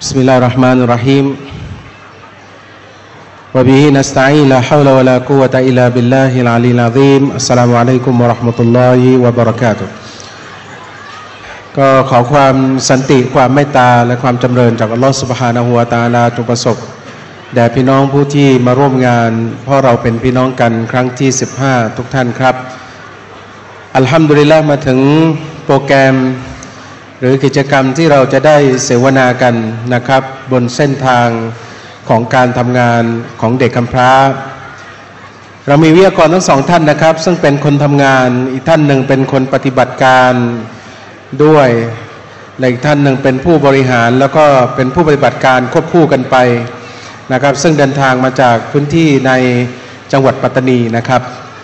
بسم الله الرحمن الرحيم وبه نستعين لا حول ولا قوة إلا بالله العلي العظيم السلام عليكم ورحمة الله وبركاته ก็ขอความสันติความเมตตาและความจำเริญจากอัลลอฮฺซุบฮานะฮูวะตะอาลาจงประสบแด่พี่น้องผู้ที่มาร่วมงานเพราะเราเป็นพี่น้องกันครั้งที่15ทุกท่านครับอัลฮัมดุลิลละห์มาถึงโปรแกรมหรือกิจกรรมที่เราจะได้เสวนากันนะครับบนเส้นทางของการทำงานของเด็กกำพร้าเรามีวิทยากรทั้งสองท่านนะครับซึ่งเป็นคนทำงานอีกท่านหนึ่งเป็นคนปฏิบัติการด้วยและอีกท่านหนึ่งเป็นผู้บริหารแล้วก็เป็นผู้ปฏิบัติการควบคู่กันไปนะครับซึ่งเดินทางมาจากพื้นที่ในจังหวัดปัตตานีนะครับ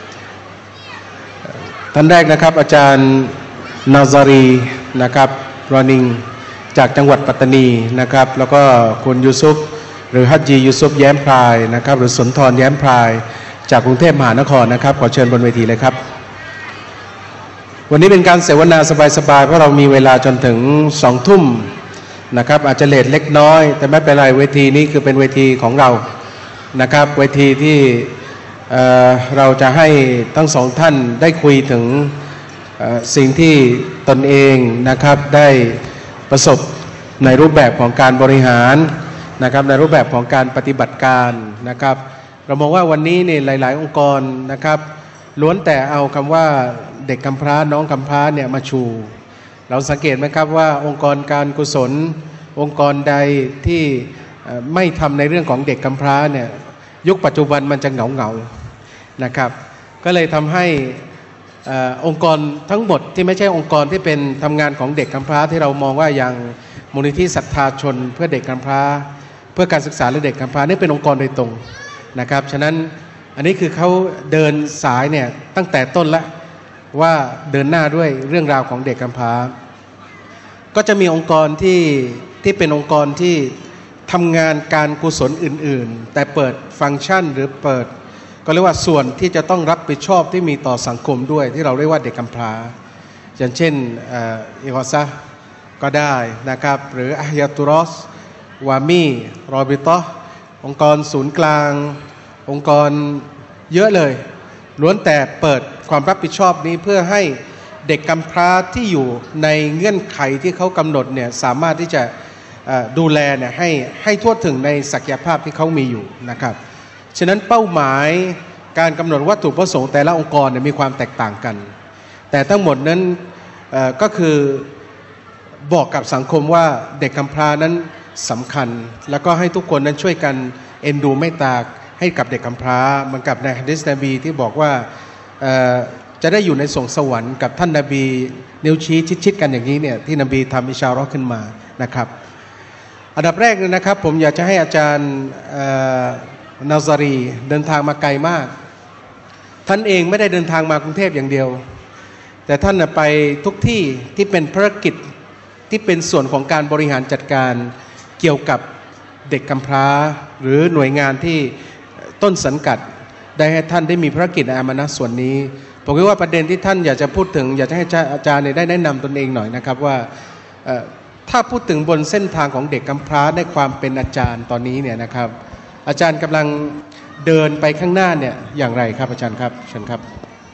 ท่านแรกนะครับอาจารย์นาซารีนะครับรอนิงจากจังหวัดปัตตานีนะครับแล้วก็คุณยูซุฟหรือฮัจญียูซุฟแย้มพรายนะครับหรือสุนทรแย้มพรายจากกรุงเทพมหานครนะครับขอเชิญบนเวทีเลยครับวันนี้เป็นการเสวนาสบายๆเพราะเรามีเวลาจนถึง20:00 นนะครับอาจจะเลทเล็กน้อยแต่ไม่เป็นไรเวทีนี้คือเป็นเวทีของเรานะครับเวทีที่เราจะให้ทั้งสองท่านได้คุยถึงสิ่งที่ตนเองนะครับได้ประสบในรูปแบบของการบริหารนะครับในรูปแบบของการปฏิบัติการนะครับเรามองว่าวันนี้เนี่ยหลายๆองค์กรนะครับล้วนแต่เอาคำว่าเด็กกำพร้าน้องกำพร้าเนี่ยมาชูเราสังเกตไหมครับว่าองค์กรการกุศลองค์กรใดที่ไม่ทำในเรื่องของเด็กกำพร้าเนี่ยยุคปัจจุบันมันจะเหงาๆนะครับก็เลยทำให้องค์กรทั้งหมดที่ไม่ใช่องค์กรที่เป็นทำงานของเด็กกำพร้าที่เรามองว่าอย่างมูลนิธิศรัทธาชนเพื่อเด็กกำพร้าเพื่อการศึกษาและเด็กกำพร้านี่เป็นองค์กรโดยตรงนะครับฉะนั้นอันนี้คือเขาเดินสายเนี่ยตั้งแต่ต้นละว่าเดินหน้าด้วยเรื่องราวของเด็กกำพร้าก็จะมีองค์กรที่เป็นองค์กรที่ทำงานการกุศลอื่นๆแต่เปิดฟังก์ชันหรือเปิดก็เรียกว่าส่วนที่จะต้องรับผิดชอบที่มีต่อสังคมด้วยที่เราเรียกว่าเด็กกำพร้าอย่างเช่นอิกอซะก็ได้นะครับหรืออะฮยาตุรอสวามีรอบิตะองค์กรศูนย์กลางองค์กรเยอะเลยล้วนแต่เปิดความรับผิดชอบนี้เพื่อให้เด็กกำพร้าที่อยู่ในเงื่อนไขที่เขากำหนดเนี่ยสามารถที่จะดูแลเนี่ยให้ทั่วถึงในศักยภาพที่เขามีอยู่นะครับฉะนั้นเป้าหมายการกำหนดวัตถุประสงค์แต่ละองค์กรเนี่ยมีความแตกต่างกันแต่ทั้งหมดนั้นก็คือบอกกับสังคมว่าเด็กกำพร้านั้นสำคัญแล้วก็ให้ทุกคนนั้นช่วยกันเอ็นดูเมตตาให้กับเด็กกำพร้าเหมือนกับในหะดีษนบีที่บอกว่าจะได้อยู่ในสวงสวรรค์กับท่านนบีนิ้วชี้ชิดๆกันอย่างนี้เนี่ยที่นบีทำอิชาเราะห์ขึ้นมานะครับอันดับแรกเลยนะครับผมอยากจะให้อาจารย์นาซารีเดินทางมาไกลมากท่านเองไม่ได้เดินทางมากรุงเทพอย่างเดียวแต่ท่านไปทุกที่ที่เป็นภารกิจที่เป็นส่วนของการบริหารจัดการเกี่ยวกับเด็กกำพร้าหรือหน่วยงานที่ต้นสังกัดได้ให้ท่านได้มีภารกิจอามานะส่วนนี้ผมคิดว่าประเด็นที่ท่านอยากจะพูดถึงอยากจะให้อาจารย์ได้แนะนำตนเองหน่อยนะครับว่าถ้าพูดถึงบนเส้นทางของเด็กกำพร้าในความเป็นอาจารย์ตอนนี้เนี่ยนะครับอาจารย์กำลังเดินไปข้างหน้าเนี่ยอย่างไรครับอาจารย์ครับเชิญครับ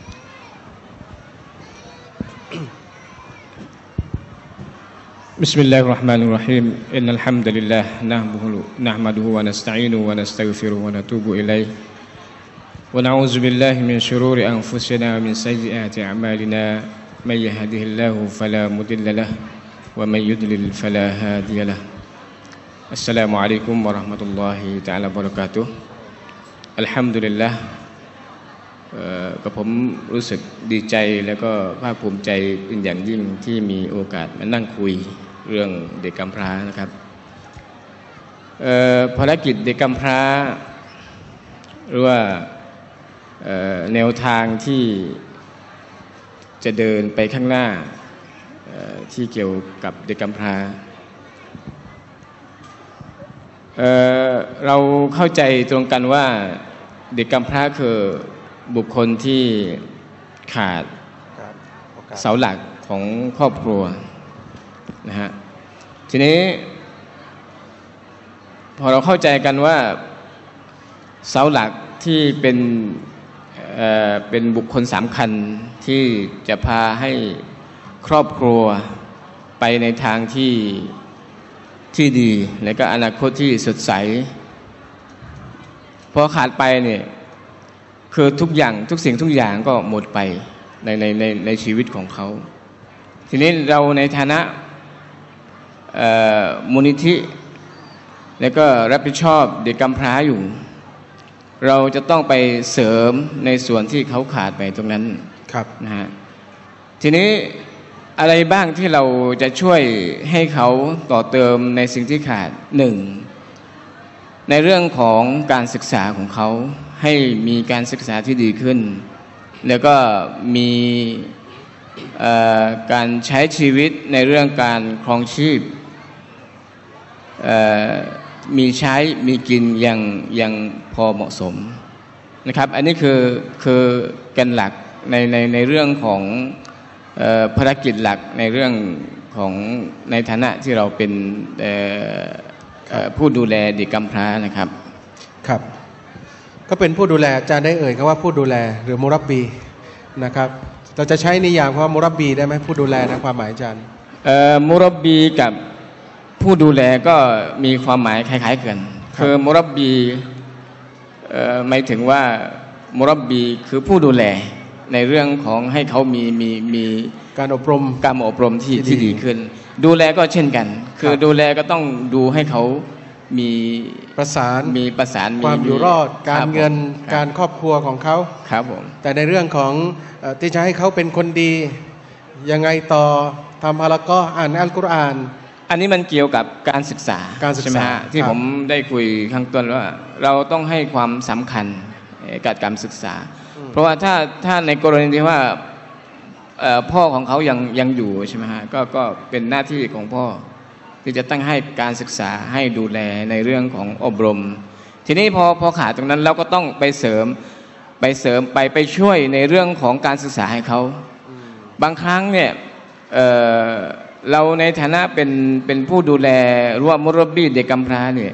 بسم الله الرحمن الرحيم إن الحمد لله نحمده ونستعينه ونستغفره ونتوب إليه ونعوذ بالله من شرور أنفسنا ومن سيئات أعمالنا من يهده الله فلا مضل له ومن يضلل فلا هادي له السلام عليكم ورحمة الله تعالى وبركاته الحمد لله กับผมรู้สึกดีใจแล้วก็ภาคภูมิใจเป็นอย่างยิ่งที่มีโอกาสมานั่งคุยเรื่องเด็กกำพร้านะครับภารกิจเด็กกำพร้าหรือว่าแนวทางที่จะเดินไปข้างหน้าที่เกี่ยวกับเด็กกำพร้าเราเข้าใจตรงกันว่าเด็กกำพร้าคือบุคคลที่ขาดเสาหลักของครอบครัวนะฮะทีนี้พอเราเข้าใจกันว่าเสาหลักที่เป็นบุคคลสำคัญที่จะพาให้ครอบครัวไปในทางที่ดีและก็อนาคตที่สดใสพอขาดไปเนี่ยคือทุกอย่างทุกสิ่งทุกอย่างก็หมดไปในชีวิตของเขาทีนี้เราในฐานะมูลนิธิแล้วก็รับผิดชอบเด็กกำพร้าอยู่เราจะต้องไปเสริมในส่วนที่เขาขาดไปตรงนั้นครับนะฮะทีนี้อะไรบ้างที่เราจะช่วยให้เขาต่อเติมในสิ่งที่ขาดหนึ่งในเรื่องของการศึกษาของเขาให้มีการศึกษาที่ดีขึ้นแล้วก็มีการใช้ชีวิตในเรื่องการครองชีพมีใช้มีกินอย่างพอเหมาะสมนะครับอันนี้คือกันหลักในเรื่องของภารกิจหลักในเรื่องของในฐานะที่เราเป็นผู้ดูแลเด็กกำพร้านะครับครับก็เป็นผู้ดูแลอาจารย์ได้เอ่ยคำว่าผู้ดูแลหรือมุรับบีนะครับเราจะใช้นิยามคำว่ามุรับบีได้ไหมผู้ดูแลนะความหมายอาจารย์มุรับบีกับผู้ดูแลก็มีความหมายคล้ายๆกันคือมุรับบีหมายถึงว่ามุรับบีคือผู้ดูแลในเรื่องของให้เขามีการอบรมที่ดีขึ้นดูแลก็เช่นกันคือดูแลก็ต้องดูให้เขามีประสานความอยู่รอดการเงินการครอบครัวของเขาครับผมแต่ในเรื่องของที่จะให้เขาเป็นคนดียังไงต่อทำฮาละกอฮ์อ่านอัลกุรอานอันนี้มันเกี่ยวกับการศึกษาใช่ไหมฮะที่ผมได้คุยข้างต้นว่าเราต้องให้ความสำคัญกับการศึกษาเพราะว่าถ้าในกรณีที่ว่าพ่อของเขายังอยู่ใช่ไหมฮะก็เป็นหน้าที่ของพ่อที่จะตั้งให้การศึกษาให้ดูแลในเรื่องของอบรมทีนี้พอขาดตรงนั้นเราก็ต้องไปเสริมไปช่วยในเรื่องของการศึกษาให้เขาบางครั้งเนี่ยเราในฐานะเป็นผู้ดูแลร่วมมุรบบีเด็กกำพร้าเนี่ย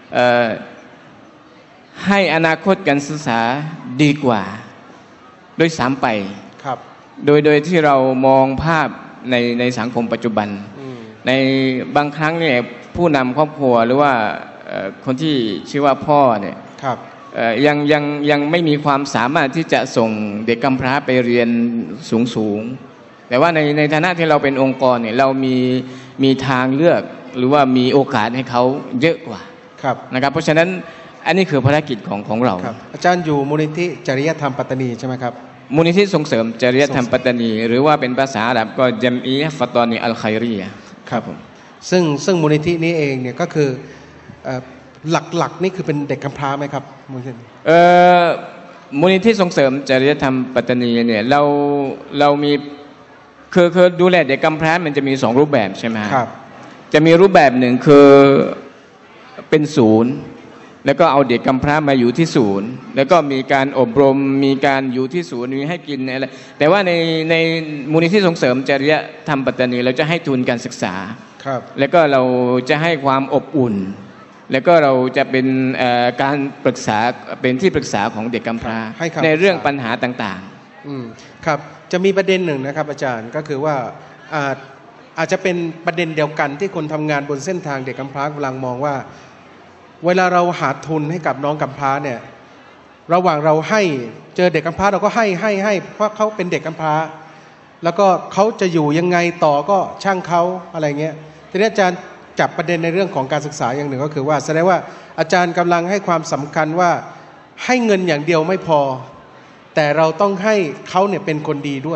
ให้อนาคตการศึกษาดีกว่าโดยซ้ำไปครับโดยที่เรามองภาพในสังคมปัจจุบันในบางครั้งเนี่ยผู้นำครอบครัวหรือว่าคนที่ชื่อว่าพ่อเนี่ยยังไม่มีความสามารถที่จะส่งเด็กกำพร้าไปเรียนสูงแต่ว่าในฐานะที่เราเป็นองค์กรเนี่ยเรามีทางเลือกหรือว่ามีโอกาสให้เขาเยอะกว่านะครับเพราะฉะนั้นอันนี้คือภารกิจของเราอาจารย์อยู่มูลนิธิจริยธรรมปัตตานีใช่ไหมครับมูลนิธิส่งเสริมจริยธรรมปัตตานีหรือว่าเป็นภาษาอาหรับก็ญัมอียะฮ์ฟัตตานีอัลค็อยรียะห์ครับผมซึ่งมูลนิธินี้เองเนี่ยก็คือหลักนี่คือเป็นเด็กกำพร้าไหมครับมูลนิธิมูลนิธิส่งเสริมจริยธรรมปัตตานีเนี่ยเรามีคือดูแลเด็กกำพร้ามันจะมี2รูปแบบใช่ไหมครับจะมีรูปแบบหนึ่งคือเป็นศูนย์แล้วก็เอาเด็กกำพร้ามาอยู่ที่ศูนย์แล้วก็มีการอบรมมีการอยู่ที่ศูนย์มีให้กินอะไรแต่ว่าในมูลนิธิส่งเสริมจริยธรรมปัตตานีเราจะให้ทุนการศึกษาครับแล้วก็เราจะให้ความอบอุ่นแล้วก็เราจะเป็นการปรึกษาเป็นที่ปรึกษาของเด็กกำพร้าในเรื่องปัญหาต่างๆครับจะมีประเด็นหนึ่งนะครับอาจารย์ก็คือว่าอาจจะเป็นประเด็นเดียวกันที่คนทำงานบนเส้นทางเด็กกำพร้ากำลังมองว่าเวลาเราหาทุนให้กับน้องกำพร้าเนี่ยระหว่างเราให้เจอเด็กกำพร้าเราก็ให้เพราะเขาเป็นเด็กกำพร้าแล้วก็เขาจะอยู่ยังไงต่อก็ช่างเขาอะไรเงี้ยทีนี้อาจารย์จับประเด็นในเรื่องของการศึกษาอย่างหนึ่งก็คือว่าแสดงว่าอาจารย์กำลังให้ความสำคัญว่าให้เงินอย่างเดียวไม่พอแต่เราต้องให้เขาเนี่ยเป็นคนดีด้วย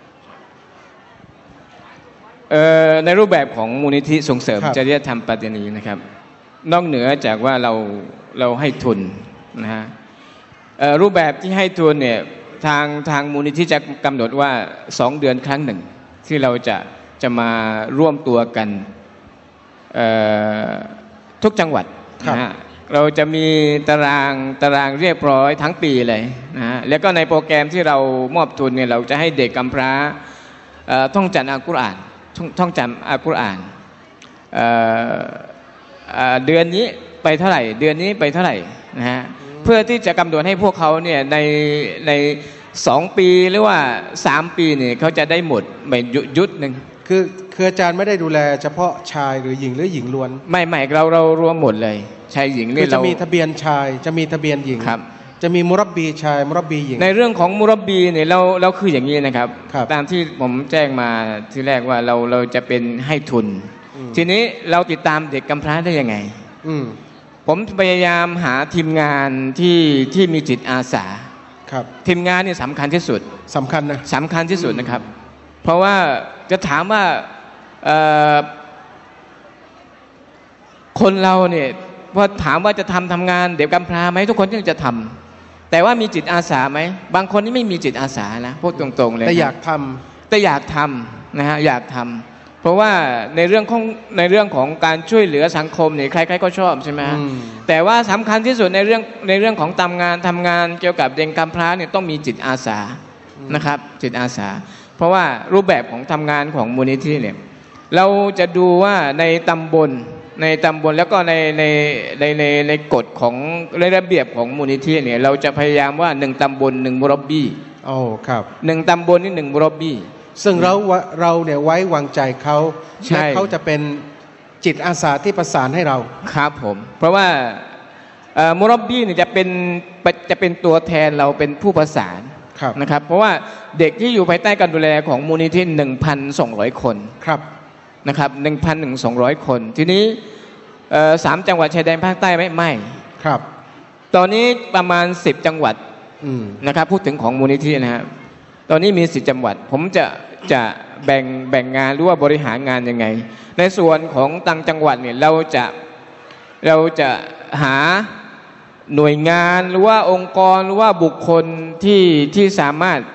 ในรูปแบบของมูลนิธิส่งเสริมจริยธรรมปัตตานีนะครับนอกเหนือจากว่าเราให้ทุนนะฮะรูปแบบที่ให้ทุนเนี่ยทางมูลนิธิจะกำหนดว่า2 เดือนครั้งหนึ่งที่เราจะมาร่วมตัวกันทุกจังหวัดนะฮะเราจะมีตารางเรียบร้อยทั้งปีเลยนะฮะแล้วก็ในโปรแกรมที่เรามอบทุนเนี่ยเราจะให้เด็กกำพร้าท่องจำอัลกุรอานเดือนนี้ไปเท่าไหร่เดือนนี้ไปเท่าไหร่นะฮะเพื่อที่จะกำหนดให้พวกเขาเนี่ยใน2 ปีหรือว่า3 ปีเนี่ยเขาจะได้หมดไม่ยุดหนึ่งคืออาจารย์ไม่ได้ดูแลเฉพาะชายหรือหญิงหรือหญิงล้วนไม่เรารวมหมดเลยชายหญิงนี่เราจะมีทะเบียนชายจะมีทะเบียนหญิงครับจะมีมุรับบีชายมุรับบีหญิงในเรื่องของมุรับบีเนี่ยเราคืออย่างนี้นะครับตามที่ผมแจ้งมาที่แรกว่าเราจะเป็นให้ทุนทีนี้เราติดตามเด็กกำพร้าได้ยังไงผมพยายามหาทีมงานที่มีจิตอาสาครับทีมงานนี่สำคัญที่สุดสำคัญที่สุดนะครับเพราะว่าจะถามว่าคนเราเนี่ยพอถามว่าจะทำงานเด็กกำพร้าไหมทุกคนยังจะทำแต่ว่ามีจิตอาสาไหมบางคนนี่ไม่มีจิตอาสานะพูดตรงๆเลยแต่อยากทำนะฮะอยากทำเพราะว่าในเรื่องของการช่วยเหลือสังคมเนี่ยใครๆก็ชอบใช่ไหมแต่ว่าสำคัญที่สุดในเรื่องของทำงานเกี่ยวกับเด็กกำพร้าเนี่ยต้องมีจิตอาสานะครับจิตอาสาเพราะว่ารูปแบบของทำงานของมูลนิธิเนี่ยเราจะดูว่าในตำบลแล้วก็ในกฎของในระเบียบของมูลนิธิเนี่ยเราจะพยายามว่า1 ตำบล 1 มุรับบีครับ 1 ตำบลนี่1 มุรับบีซึ่งเราเนี่ยไว้วางใจเขาและเขาจะเป็นจิตอาสาที่ประสานให้เราครับผมเพราะว่ามุรับบีเนี่ยจะเป็นตัวแทนเราเป็นผู้ประสานนะครับเพราะว่าเด็กที่อยู่ภายใต้การดูแลของมูลนิธิ 1,200 คนนะครับ 1,200 คนทีนี้3 จังหวัดชายแดนภาคใต้ไม่ครับตอนนี้ประมาณ10 จังหวัดนะครับพูดถึงของมูลนิธินะครับตอนนี้มี10 จังหวัดผมจะแบ่งงานหรือว่าบริหารงานยังไงในส่วนของต่างจังหวัดเนี่ยเราจะหาหน่วยงานหรือว่าองค์กรหรือว่าบุคคลที่สามารถ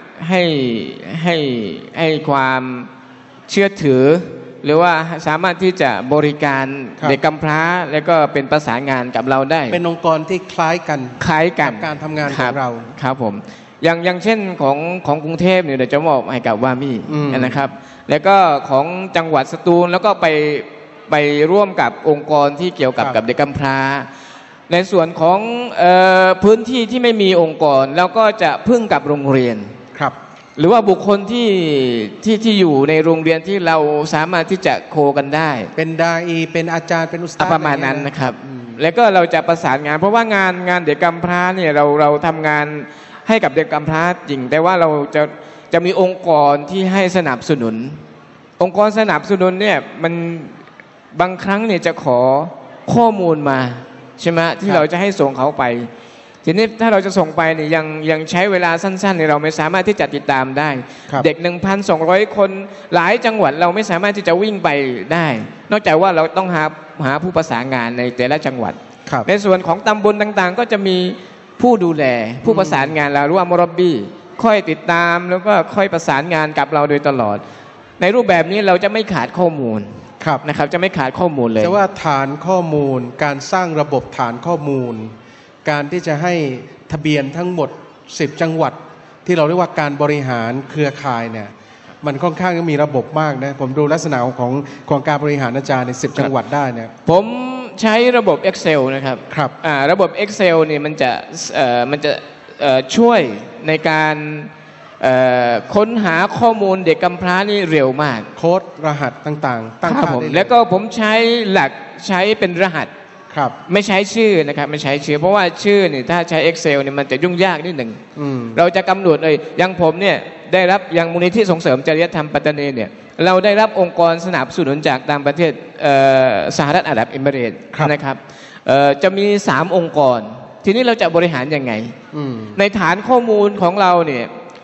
ให้ความเชื่อถือหรือว่าสามารถที่จะบริการเด็กกำพร้าแล้วก็เป็นประสานงานกับเราได้เป็นองค์กรที่คล้ายกันกับการทำงานของเราครับผมอย่างเช่นของกรุงเทพเนี่ยเดี๋ยวจะมอบให้กับวามี่นะครับแล้วก็ของจังหวัดสตูลแล้วก็ไปร่วมกับองค์กรที่เกี่ยวกับเด็กกำพร้าในส่วนของพื้นที่ที่ไม่มีองค์กรเราก็จะพึ่งกับโรงเรียนครับหรือว่าบุคคลที่อยู่ในโรงเรียนที่เราสามารถที่จะโคกันได้เป็นดาอีเป็นอาจารย์เป็นอุสตาดประมาณนั้นนะครับแล้วก็เราจะประสานงานเพราะว่างานเด็กกำพร้าเนี่ยเราทำงานให้กับเด็กกำพร้าจริงแต่ว่าเราจะมีองค์กรที่ให้สนับสนุนองค์กรสนับสนุนเนี่ยมันบางครั้งเนี่ยจะขอข้อมูลมาใช่ไหมที่เราจะให้ส่งเขาไปทีนี้ถ้าเราจะส่งไปเนี่ยยังใช้เวลาสั้นๆเนี่ยเราไม่สามารถที่จะติดตามได้เด็ก 1,200 คนหลายจังหวัดเราไม่สามารถที่จะวิ่งไปได้นอกจากว่าเราต้องหาผู้ประสานงานในแต่ละจังหวัดในส่วนของตำบลต่างๆก็จะมีผู้ดูแลผู้ประสานงานเราหรือว่ามุรับบีค่อยติดตามแล้วก็ค่อยประสานงานกับเราโดยตลอดในรูปแบบนี้เราจะไม่ขาดข้อมูลนะครับจะไม่ขาดข้อมูลเลยแต่ว่าฐานข้อมูลการสร้างระบบฐานข้อมูลการที่จะให้ทะเบียนทั้งหมด10 จังหวัดที่เราเรียกว่าการบริหารเครือข่ายเนี่ยมันค่อนข้างมีระบบมากนะผมดูลักษณะของการบริหารอาจารย์ใน10 จังหวัดได้เนี่ยผมใช้ระบบ Excel นะครับระบบ Excel เนี่ยมันจะช่วยในการค้นหาข้อมูลเด็กกำพร้านี่เร็วมากโค้ดรหัสต่างๆตั้งค่าได้แล้วก็ผมใช้เป็นรหัสไม่ใช้ชื่อนะครับไม่ใช้ชื่อเพราะว่าชื่อเนี่ยถ้าใช้ Excel เนี่ยมันจะยุ่งยากนิดหนึ่งเราจะกำหนดเลยอย่างผมเนี่ยได้รับอย่างมูลนิธิส่งเสริมจริยธรรมปัตตานีเนี่ยเราได้รับองค์กรสนับสนุนจากต่างประเทศสหรัฐอาหรับเอมิเรตส์นะครับจะมี3 องค์กรทีนี้เราจะบริหารยังไงในฐานข้อมูลของเราเนี่ย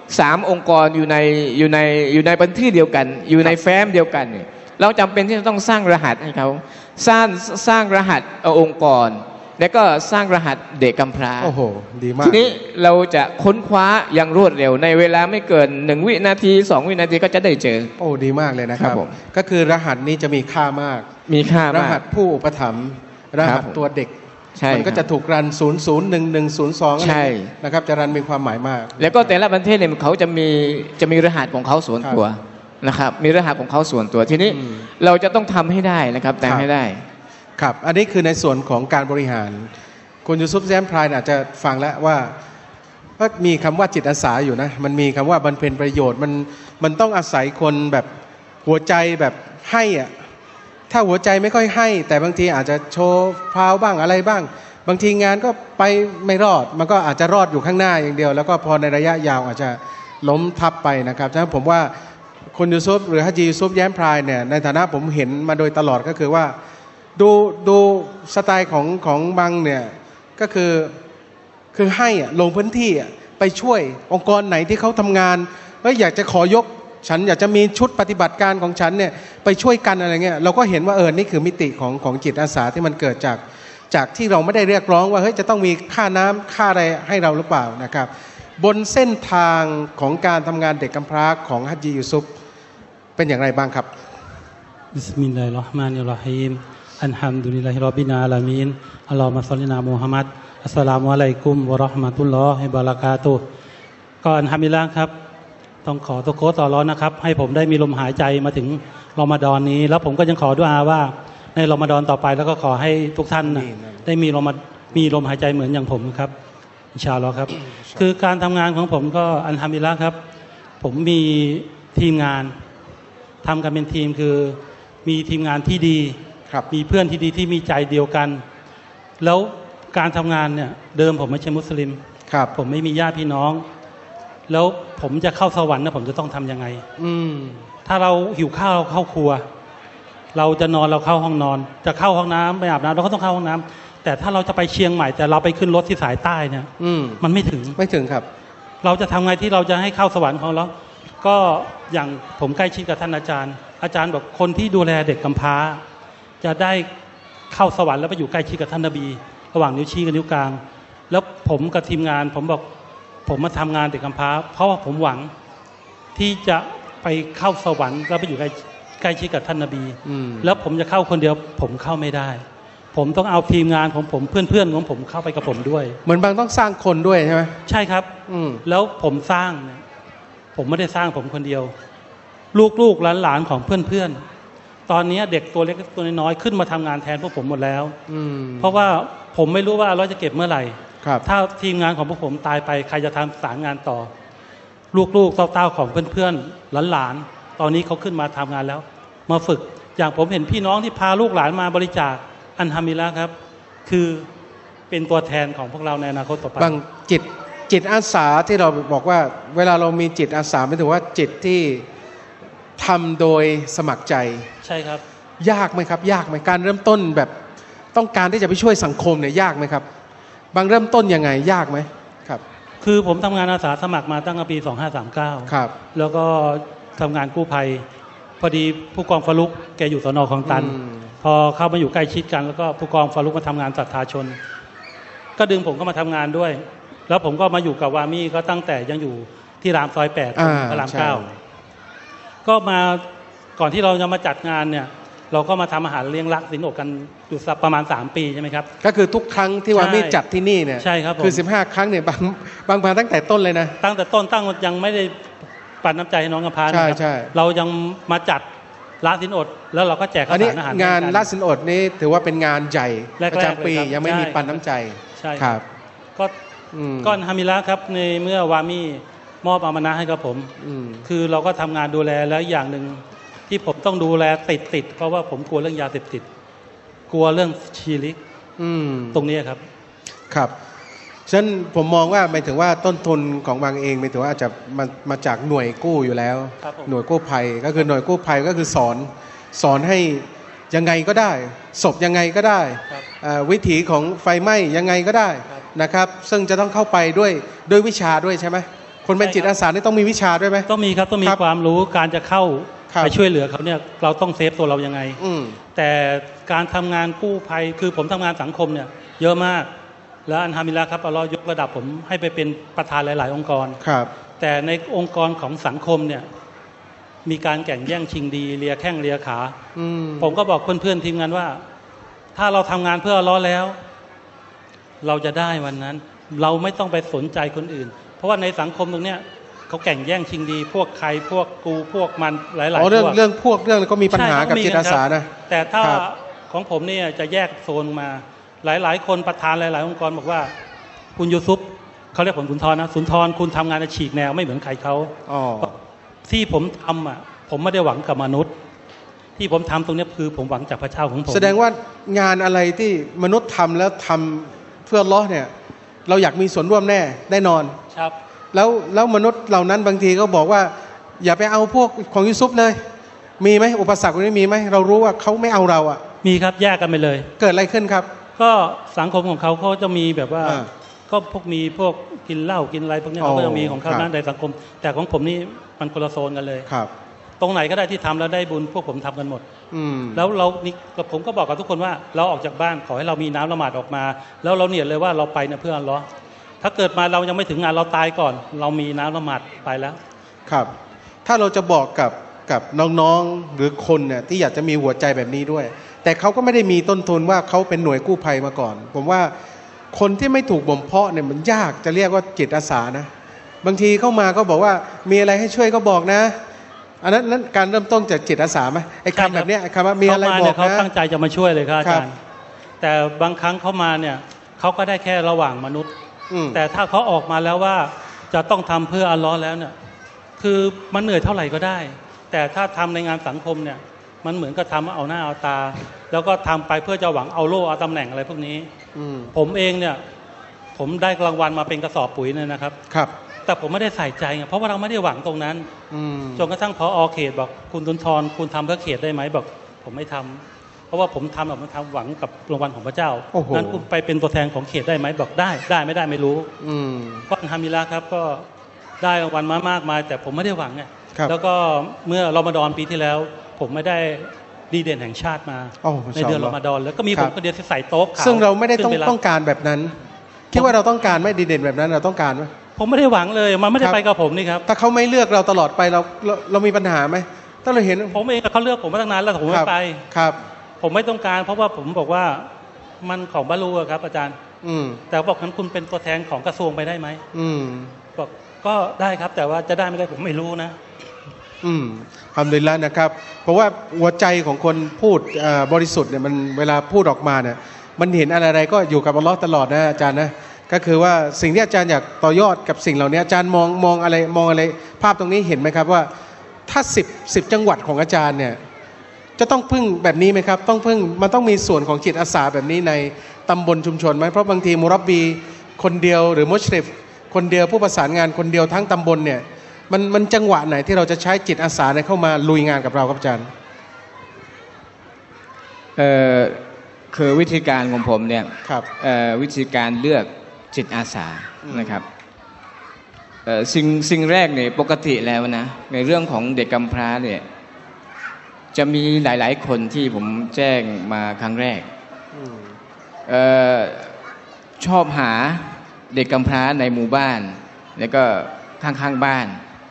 3 องค์กรอยู่ในพื้นที่เดียวกันอยู่ในแฟ้มเดียวกันเนี่ยเราจำเป็นที่จะต้องสร้างรหัสให้เขาสร้างรหัสองค์กรแล้วก็สร้างรหัสเด็กกำพร้าโอ้โหดีมากทีนี้เราจะค้นคว้าอย่างรวดเร็วในเวลาไม่เกิน1 วินาที2 วินาทีก็จะได้เจอโอ้ดีมากเลยนะครับก็คือรหัสนี้จะมีค่ามากรหัสผู้อุปถัมภ์รหัสตัวเด็กมันก็จะถูกรัน001102ใช่นะครับจะรันมีความหมายมากแล้วก็แต่ละประเทศเนี่ยเขาจะมีรหัสของเขาส่วนตัวนะครับมีรหัสของเขาส่วนตัวทีนี้เราจะต้องทำให้ได้นะครับแต่ให้ได้ครับอันนี้คือในส่วนของการบริหารคุณยูซุปแย้มพรายอาจจะฟังแล้วว่ามีคำว่าจิตอาสาอยู่นะมันมีคำว่าบรรเพ็ญประโยชน์มันต้องอาศัยคนแบบหัวใจแบบให้อะถ้าหัวใจไม่ค่อยให้แต่บางทีอาจจะโชว์พาวบ้างอะไรบ้างบางทีงานก็ไปไม่รอดมันก็อาจจะรอดอยู่ข้างหน้าอย่างเดียวแล้วก็พอในระยะยาวอาจจะล้มทับไปนะครับฉะนั้นผมว่าคุณยูซุปหรือฮัจญียูซุปแย้มพรายเนี่ยในฐานะผมเห็นมาโดยตลอดก็คือว่าดูสไตล์ของบังเนี่ยก็คือให้อะลงพื้นที่อะไปช่วยองค์กรไหนที่เขาทำงานอยากจะขอยกฉันอยากจะมีชุดปฏิบัติการของฉันเนี่ยไปช่วยกันอะไรเงี้ยเราก็เห็นว่านี่คือมิติของจิตอาสาที่มันเกิดจากที่เราไม่ได้เรียกร้องว่าเฮ้ยจะต้องมีค่าน้ำค่าอะไรให้เราหรือเปล่านะครับบนเส้นทางของการทำงานเด็กกำพร้าของฮัจญียูซุปเป็นอย่างไรบ้างครับบิสมิลลาฮิรเราะห์มานิรเราะฮีมอัลฮัมดุลิลลาฮิร็อบบิลอาลามีนอัลลอฮุมะศ็อลลิอาลามุฮัมมัดอัสสลามุอะลัยกุมวะเราะห์มะตุลลอฮิวะบะเราะกาตุฮ์ก็อัลฮัมดุลิลลาห์ครับต้องขอตะโกนต่อร้อนนะครับให้ผมได้มีลมหายใจมาถึงรอมฎอนนี้แล้วผมก็ยังขอดุอาว่าในรอมฎอนต่อไปแล้วก็ขอให้ทุกท่านได้มีลมหายใจเหมือนอย่างผมครับอินชาอัลลอฮ์ครับคือการทำงานของผมก็อัลฮัมดุลิลลาห์ครับผมมีทีมงานทำกันเป็นทีมคือมีทีมงานที่ดีมีเพื่อนที่ดีที่มีใจเดียวกันแล้วการทำงานเนี่ยเดิมผมไม่ใช่มุสลิมผมไม่มีญาติพี่น้องแล้วผมจะเข้าสวรรค์นะผมจะต้องทำยังไงถ้าเราหิวข้าวเราเข้าครัวเราจะนอนเราเข้าห้องนอนจะเข้าห้องน้ำไปอาบน้ำเราก็ต้องเข้าห้องน้ำแต่ถ้าเราจะไปเชียงใหม่แต่เราไปขึ้นรถที่สายใต้เนี่ยมันไม่ถึงครับเราจะทำไงที่เราจะให้เข้าสวรรค์ของเราก็อย่างผมใกล้ชิดกับท่านอาจารย์บอกคนที่ดูแลเด็กกำพร้าจะได้เข้าสวรรค์แล้วไปอยู่ใกล้ชิดกับท่านนบีระหว่างนิ้วชี้กับนิ้วกลางแล้วผมกับทีมงานผมบอกผมมาทำงานเด็กกำพร้าเพราะว่าผมหวังที่จะไปเข้าสวรรค์แล้วไปอยู่ใกล้ชิดกับท่านนบีแล้วผมจะเข้าคนเดียวผมเข้าไม่ได้ผมต้องเอาทีมงานของผมเพื่อนๆของผมเข้าไปกับผมด้วยเหมือนบางต้องสร้างคนด้วยใช่ไหมใช่ครับแล้วผมสร้างผมไม่ได้สร้างผมคนเดียวลูกๆหลานๆของเพื่อนๆตอนนี้เด็กตัวเล็กตัวน้อยขึ้นมาทำงานแทนพวกผมหมดแล้วเพราะว่าผมไม่รู้ว่าเราจะเก็บเมื่อไหร่ถ้าทีมงานของพวกผมตายไปใครจะทำสารงานต่อลูกๆเต้าๆของเพื่อนๆหลานๆตอนนี้เขาขึ้นมาทำงานแล้วมาฝึกอย่างผมเห็นพี่น้องที่พาลูกหลานมาบริจาคอัลฮัมดุลิลละห์ครับคือเป็นตัวแทนของพวกเราในอนาคตต่อไปบางจิตอาสาที่เราบอกว่าเวลาเรามีจิตอาสาไม่ถือว่าจิตที่ทำโดยสมัครใจใช่ครับยากไหมครับยากไหมการเริ่มต้นแบบต้องการที่จะไปช่วยสังคมเนี่ยยากไหมครับบางเริ่มต้นยังไงยากไหมครับคือผมทำงานอาสาสมัครมาตั้งแต่ปี2539 ครับแล้วก็ทำงานกู้ภัยพอดีผู้กองฟารุกแกอยู่สน.คลองตันพอเข้ามาอยู่ใกล้ชิดกันแล้วก็ผู้กองฟารุกมาทำงานศรัทธาชนก็ดึงผมเข้ามาทำงานด้วยแล้วผมก็มาอยู่กับวามี่ก็ตั้งแต่ยังอยู่ที่รามซอย8พระราม9ก็มาก่อนที่เราจะมาจัดงานเนี่ยเราก็มาทำอาหารเลี้ยงรักสินอดกันอยู่ประมาณ3 ปีใช่ไหมครับก็คือทุกครั้งที่วามี่จัดที่นี่เนี่ยใช่ครับคือ15 ครั้งเนี่ยบางตั้งแต่ต้นเลยนะตั้งแต่ต้นยังไม่ได้ปันน้ำใจให้น้องกำพร้านะครับเรายังมาจัดละสินอดแล้วเราก็แจกข้าวสารอาหารงานละสินอดนี่ถือว่าเป็นงานใหญ่ประจำปียังไม่มีปันน้ำใจใช่ครับก็ฮามิละครับในเมื่อวามี่มอบอามานะให้กับผมคือเราก็ทำงานดูแลแล้วอย่างหนึ่งที่ผมต้องดูแลติดเพราะว่าผมกลัวเรื่องยาเสพติดกลัวเรื่องชีริกตรงนี้ครับฉะนั้นผมมองว่าหมายถึงว่าต้นทุนของบางเองหมายถึงว่าอาจจะมาจากหน่วยกู้อยู่แล้วหน่วยกู้ภัยก็คือหน่วยกู้ภัยก็คือสอนให้ยังไงก็ได้ศพยังไงก็ได้วิถีของไฟไหม้ยังไงก็ได้นะครับซึ่งจะต้องเข้าไปด้วยวิชาด้วยใช่ไหมคนเป็นจิตอาสานี่ต้องมีวิชาด้วยไหมต้องมีครับต้องมีความรู้การจะเข้าไปช่วยเหลือเขาเนี่ยเราต้องเซฟตัวเรายังไงแต่การทำงานกู้ภัยคือผมทำงานสังคมเนี่ยเยอะมากแล้วอัลฮัมดุลิลละห์ครับอัลเลาะห์ยกระดับผมให้ไปเป็นประธานหลายๆองค์กรแต่ในองค์กรของสังคมเนี่ยมีการแข่งแย่งชิงดีเลียแข้งเลียขาผมก็บอกเพื่อนๆทีมงานว่าถ้าเราทำงานเพื่ออัลเลาะห์แล้วเราจะได้วันนั้นเราไม่ต้องไปสนใจคนอื่นเพราะว่าในสังคมตรงเนี้ยเขาแข่งแย่งชิงดีพวกใครพวกกูพวกมันหลายๆพวกเรื่องก็มีปัญหากับจิตอาสานะแต่ถ้าขของผมเนี่ยจะแยกโซนมาหลายๆคนประธานหลายๆองค์กรบอกว่าคุณยูซุปเขาเรียกผมสุนทรนะสุนทรคุณทำงานฉีกแนวไม่เหมือนใครเขาที่ผมทำอ่ะผมไม่ได้หวังกับมนุษย์ที่ผมทำตรงนี้คือผมหวังจากพระเจ้าของผมแสดงว่างานอะไรที่มนุษย์ทำแล้วทำเพื่ออัลเลาะห์เนี่ยเราอยากมีส่วนร่วมแน่นอนครับแล้วมนุษย์เหล่านั้นบางทีก็บอกว่าอย่าไปเอาพวกของยูซุปเลยมีไหมอุปสรรคตรงนี้มีไหมเรารู้ว่าเขาไม่เอาเราอ่ะมีครับแยกกันไปเลยเกิดอะไรขึ้นครับก็สังคมของเขาจะมีแบบว่าก็มีพวกกินเหล้ากินอะไรพวกนี้เขาก็จะมีของเขานั้นในสังคมแต่ของผมนี่มันคนละโซนกันเลยครับตรงไหนก็ได้ที่ทำแล้วได้บุญพวกผมทำกันหมดแล้วเรานี่ผมก็บอกกับทุกคนว่าเราออกจากบ้านขอให้เรามีน้ำละหมาดออกมาแล้วเราเนี่ยเลยว่าเราไปเนี่ยเพื่ออัลเลาะห์ถ้าเกิดมาเรายังไม่ถึงงานเราตายก่อนเรามีน้ำละหมาดไปแล้วครับถ้าเราจะบอกกับน้องๆหรือคนเนี่ยที่อยากจะมีหัวใจแบบนี้ด้วยแต่เขาก็ไม่ได้มีต้นทุนว่าเขาเป็นหน่วยกู้ภัยมาก่อนผมว่าคนที่ไม่ถูกบ่มเพาะเนี่ยมันยากจะเรียกว่าจิตอาสานะบางทีเข้ามาก็บอกว่ามีอะไรให้ช่วยก็บอกนะอันนั้นการเริ่มต้นจากจิตอาสาไหมไอ้คำแบบนี้ไอ้คำว่ามีอะไรบอกนะเขาตั้งใจจะมาช่วยเลยครับอาจารย์แต่บางครั้งเขามาเนี่ยเขาก็ได้แค่ระหว่างมนุษย์แต่ถ้าเขาออกมาแล้วว่าจะต้องทำเพื่ออัลเลาะห์แล้วเนี่ยคือมันเหนื่อยเท่าไหร่ก็ได้แต่ถ้าทำในงานสังคมเนี่ยมันเหมือนกับทำเอาหน้าเอาตาแล้วก็ทำไปเพื่อจะหวังเอาโล่เอาตำแหน่งอะไรพวกนี้ผมเองเนี่ยผมได้รางวัลมาเป็นกระสอบปุ๋ยเนี่ยนะครับครับแต่ผมไม่ได้ใส่ใจไงเพราะว่าเราไม่ได้หวังตรงนั้นจนกระทั่งพอเขตบอกคุณสุนทรคุณทำเพื่อเขตได้ไหมบอกผมไม่ทำเพราะว่าผมทำแบบมันทำหวังกับรางวัลของพระเจ้างั้นคุณไปเป็นตัวแทนของเขตได้ไหมบอกได้ไม่ได้ไม่รู้ก็อัลฮัมดุลิลละห์ครับก็ได้รางวัลมากมายแต่ผมไม่ได้หวังไงแล้วก็เมื่อรอมฎอนปีที่แล้วผมไม่ได้ดีเด่นแห่งชาติมาในเดือนรอมฎอนแล้วก็มีผมคนเดียวที่ใส่โต๊ะขาวซึ่งเราไม่ได้ต้องการแบบนั้นคิดว่าเราต้องการไม่ดีเด่นแบบนั้นเราต้องการไหมผมไม่ได้หวังเลยมันไม่ได้ไปกับผมนี่ครับถ้าเขาไม่เลือกเราตลอดไปเรามีปัญหาไหมถ้าเราเห็นผมเองเขาเลือกผมมาตั้งนานแล้วผมไม่ไปครับผมไม่ต้องการเพราะว่าผมบอกว่ามันของบาลูครับอาจารย์แต่บอกงั้นคุณเป็นตัวแทนของกระทรวงไปได้ไหมบอกก็ได้ครับแต่ว่าจะได้ไม่ได้ผมไม่รู้นะทำดีแล้วนะครับเพราะว่าหัวใจของคนพูดบริสุทธิ์เนี่ยมันเวลาพูดออกมาเนี่ยมันเห็นอะไรก็อยู่กับอัลเลาะห์ตลอดนะอาจารย์นะก็คือว่าสิ่งที่อาจารย์อยากต่อยอดกับสิ่งเหล่านี้อาจารย์มองอะไรภาพตรงนี้เห็นไหมครับว่าถ้า10จังหวัดของอาจารย์เนี่ยจะต้องพึ่งแบบนี้ไหมครับมันต้องมีส่วนของจิตอาสาแบบนี้ในตำบลชุมชนไหมเพราะบางทีมุรับบีคนเดียวหรือมุชริฟคนเดียวผู้ประสานงานคนเดียวทั้งตำบลเนี่ยมันจังหวะไหนที่เราจะใช้จิตอาสาเข้ามาลุยงานกับเราครับอาจารย์คือวิธีการของผมเนี่ยวิธีการเลือกจิตอาสานะครับสิ่งแรกเนี่ยปกติแล้วนะในเรื่องของเด็กกำพร้าเนี่ยจะมีหลายๆคนที่ผมแจ้งมาครั้งแรกชอบหาเด็กกำพร้าในหมู่บ้านแล้วก็ข้างๆบ้าน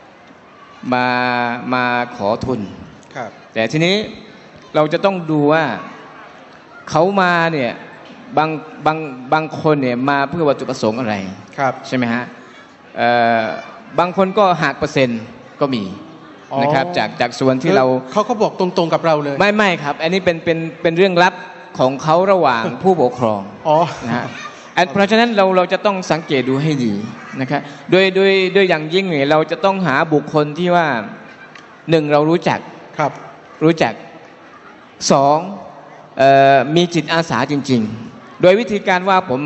มาขอทุนแต่ทีนี้เราจะต้องดูว่าเขามาเนี่ยบางคนเนี่ยมาเพื่อวัตถุประสงค์อะไรใช่ไหมฮะบางคนก็หักเปอร์เซ็นต์ก็มีนะครับจากส่วนที่เขาบอกตรงๆกับเราเลยไม่ครับอันนี้เป็นเรื่องลับของเขาระหว่างผู้ปกครองนะฮะเพราะฉะนั้นเราจะต้องสังเกตดูให้ดีนะครับโดยอย่างยิ่งเนี่ยเราจะต้องหาบุคคลที่ว่าหนึ่งเรารู้จักสองมีจิตอาสาจริงๆโดยวิธีการว่าผม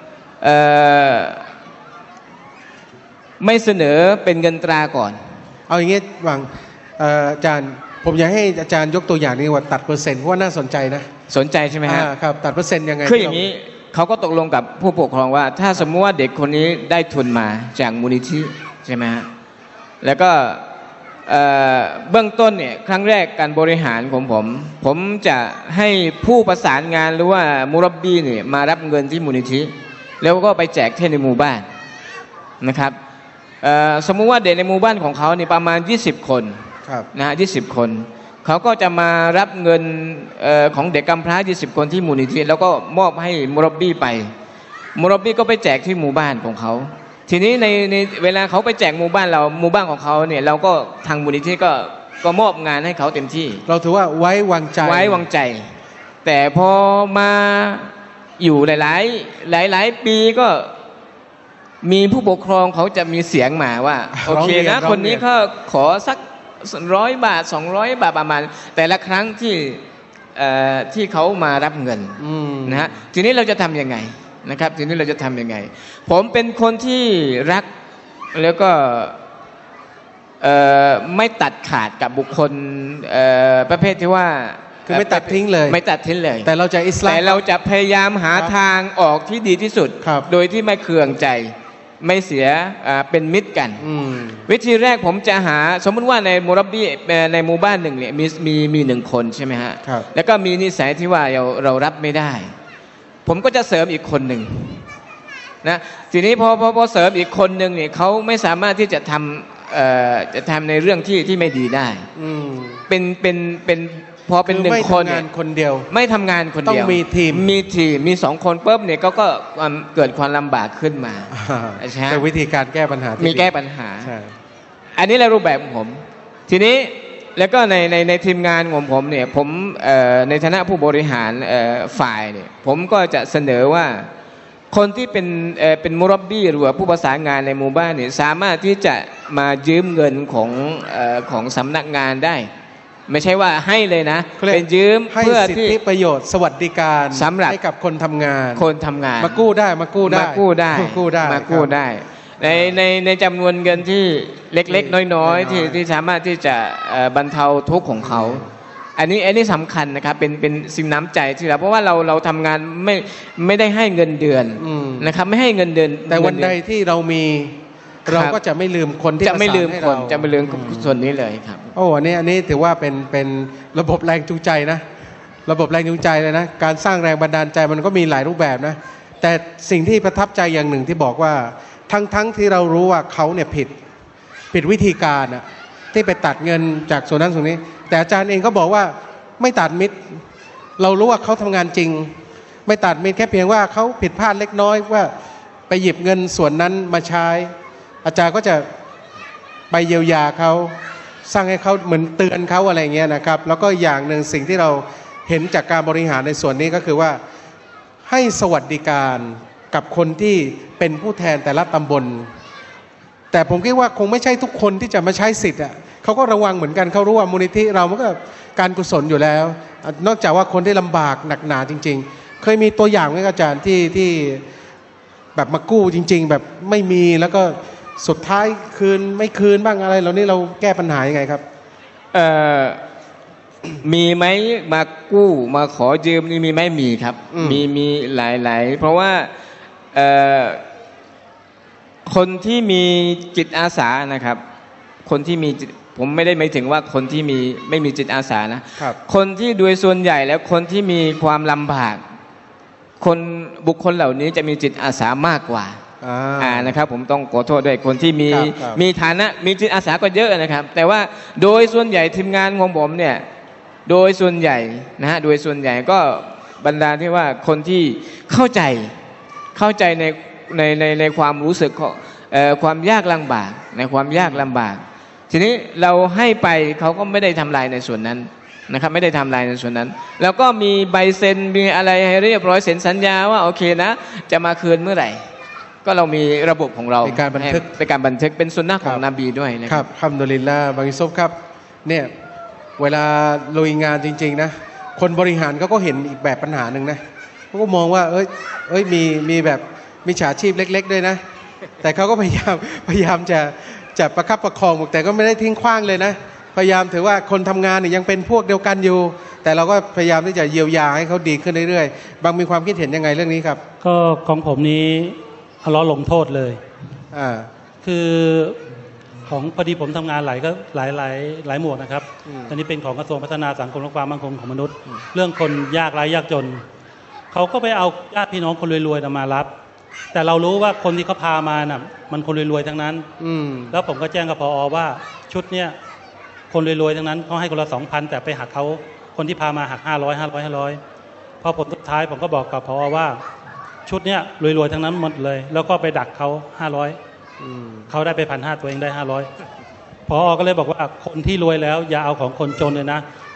ไม่เสนอเป็นเงินตราก่อนเอาอย่างงี้หวังอาจารย์ผมอยากให้อาจารย์ยกตัวอย่างนี้ว่าตัดเปอร์เซ็นต์เพราะว่าน่าสนใจนะสนใจใช่ไหมฮะครับตัดเปอร์เซ็นต์ยังไงคืออย่างนี้เขาก็ตกลงกับผู้ปกครองว่าถ้าสมมติว่าเด็กคนนี้ได้ทุนมาจากมูลนิธิใช่ไหมฮะแล้วก็เบื้องต้นเนี่ยครั้งแรกการบริหารของผมจะให้ผู้ประสานงานหรือว่ามุรับบีเนี่ยมารับเงินที่มูลนิธิแล้วก็ไปแจกที่ในหมู่บ้านนะครับสมมุติว่าเด็กในหมู่บ้านของเขาเนี่ยประมาณ20คนนะฮะ20คนเขาก็จะมารับเงินของเด็กกำพร้า20คนที่มูลนิธิแล้วก็มอบให้มุรับบีไปมุรับบีก็ไปแจกที่หมู่บ้านของเขาทีนี้ในเวลาเขาไปแจกหมู่บ้านของเขาเนี่ยเราก็ทางมูลนิธิก็มอบงานให้เขาเต็มที่เราถือว่าไว้วางใจแต่พอมาอยู่หลายปีก็มีผู้ปกครองเขาจะมีเสียงมาว่าโอเคนะคนนี้เขาขอสัก100 บาท200 บาทประมาณแต่ละครั้งที่เขามารับเงินนะฮะทีนี้เราจะทำยังไงนะครับทีนี้เราจะทำยังไงผมเป็นคนที่รักแล้วก็ไม่ตัดขาดกับบุคคลประเภทที่ว่าคือไม่ตัดทิ้งเลยไม่ตัดทิ้งเลยแต่เราจะอิสลามแต่เราจะพยายามหาทางออกที่ดีที่สุดโดยที่ไม่เคืองใจไม่เสียเป็นมิตรกันวิธีแรกผมจะหาสมมติว่าในมุรับบี้ในหมู่บ้านหนึ่งเนี่ยมี1 คนใช่ไหมฮะแล้วก็มีนิสัยที่ว่าเรารับไม่ได้ผมก็จะเสริมอีกคนหนึ่งนะทีนี้พอเสริมอีกคนหนึ่งเนี่ยเขาไม่สามารถที่จะทำในเรื่องที่ไม่ดีได้เป็นพอเป็น1 คนคนเดียวไม่ทำงานคนเดียวต้องมีทีมมี2 คนปุ๊บเนี่ยก็เกิดความลำบากขึ้นมาแต่วิธีการแก้ปัญหามีแก้ปัญหาอันนี้แหละรูปแบบของผมทีนี้แล้วก็ในทีมงานของผมเนี่ยผมในฐานะผู้บริหารฝ่ายเนี่ยผมก็จะเสนอว่าคนที่เป็นมุรับบี้หรือว่าผู้ประสานงานในหมู่บ้านเนี่ยสามารถที่จะมายืมเงินของสำนักงานได้ไม่ใช่ว่าให้เลยนะเป็นยืมเพื่อที่สิทธิประโยชน์สวัสดิการสำหรับให้กับคนทำงานมากู้ได้ในจำนวนเงินที่เล็กๆน้อยๆที่สามารถที่จะบรรเทาทุกข์ของเขาอันนี้สำคัญนะครับเป็นสิ่งน้ำใจที่เราเพราะว่าเราทำงานไม่ได้ให้เงินเดือนนะครับไม่ให้เงินเดือนแต่วันใดที่เรามีเราก็จะไม่ลืมคนที่จะไม่ลืมส่วนนี้เลยครับโอ้อันนี้ถือว่าเป็นระบบแรงจูงใจนะระบบแรงจูงใจเลยนะการสร้างแรงบันดาลใจมันก็มีหลายรูปแบบนะแต่สิ่งที่ประทับใจอย่างหนึ่งที่บอกว่าทั้งที่เรารู้ว่าเขาเนี่ยผิดวิธีการอะที่ไปตัดเงินจากส่วนนั้นส่วนนี้แต่อาจารย์เองก็บอกว่าไม่ตัดมิตรเรารู้ว่าเขาทำงานจริงไม่ตัดมิตรแค่เพียงว่าเขาผิดพลาดเล็กน้อยว่าไปหยิบเงินส่วนนั้นมาใช้อาจารย์ก็จะไปเยียวยาเขาสร้างให้เขาเหมือนเตือนเขาอะไรเงี้ยนะครับแล้วก็อย่างหนึ่งสิ่งที่เราเห็นจากการบริหารในส่วนนี้ก็คือว่าให้สวัสดิการกับคนที่เป็นผู้แทนแต่ละตำบลแต่ผมคิดว่าคงไม่ใช่ทุกคนที่จะมาใช้สิทธิ์อ่ะเขาก็ระวังเหมือนกันเขารู้ว่ามูลนิธิเรามันก็การกุศลอยู่แล้วนอกจากว่าคนที่ลำบากหนักหนาจริงๆเคยมีตัวอย่างไหมอาจารย์ที่แบบมากู้จริงๆแบบไม่มีแล้วก็สุดท้ายไม่คืนบ้างอะไรเหล่านี้เราแก้ปัญหายังไงครับมีไหมมากู้มาขอยืมนี่มีไหมมีครับมีหลายเพราะว่าคนที่มีจิตอาสานะครับคนที่มีผมไม่ได้หมายถึงว่าคนที่ไม่มีจิตอาสานะคนที่โดยส่วนใหญ่แล้วคนที่มีความลำบากบุคคลเหล่านี้จะมีจิตอาสามากกว่านะครับผมต้องขอโทษด้วยคนที่มีฐานะมีจิตอาสาก็เยอะนะครับแต่ว่าโดยส่วนใหญ่ทีมงานของผมเนี่ยโดยส่วนใหญ่นะฮะโดยส่วนใหญ่ก็บรรดาที่ว่าคนที่เข้าใจในความรู้สึกของความยากลำบากในความยากลำบากทีนี้เราให้ไปเขาก็ไม่ได้ทำลายในส่วนนั้นนะครับไม่ได้ทำลายในส่วนนั้นแล้วก็มีใบเซ็นมีอะไรให้เรียบร้อยเซ็นสัญญาว่าโอเคนะจะมาคืนเมื่อไหร่ก็เรามีระบบของเราในการบันทึกเป็นสุนนะของนบีด้วยนะครับอัลฮัมดุลิลลาห์บางอิซุฟครับเนี่ยเวลาลุยงานจริงๆนะคนบริหารเขาก็เห็นอีกแบบปัญหาหนึ่งนะเขาก็มองว่ามีแบบมิจฉาชีพเล็กๆด้วยนะแต่เขาก็พยายามจะประคับประคองแต่ก็ไม่ได้ทิ้งขว้างเลยนะพยายามถือว่าคนทำงานเนี่ยยังเป็นพวกเดียวกันอยู่แต่เราก็พยายามที่จะเยียวยาให้เขาดีขึ้นเรื่อยๆบางมีความคิดเห็นยังไงเรื่องนี้ครับก็ของผมนี้อัลเลาะห์ลงโทษเลยคือของพอดีผมทำงานหลายหมวดนะครับตอนนี้เป็นของกระทรวงพัฒนาสังคมและความมั่นคงของมนุษย์เรื่องคนยากไร้ยากจนเขาก็ไปเอาญาติพี่น้องคนรวยๆมารับแต่เรารู้ว่าคนที่เขาพามาน่ะมันคนรวยๆทั้งนั้นแล้วผมก็แจ้งกับผอ.ว่าชุดเนี้ยคนรวยๆทั้งนั้นเขาให้คนละ 2,000 แต่ไปหักเขาคนที่พามาหัก500พอผลสุดท้ายผมก็บอกกับผอ.ว่าชุดเนี้ยรวยๆทั้งนั้นหมดเลยแล้วก็ไปดักเขา500เขาได้ไป 1,500 ตัวเองได้500ผอ.ก็เลยบอกว่าคนที่รวยแล้วอย่าเอาของคนจนเลยนะ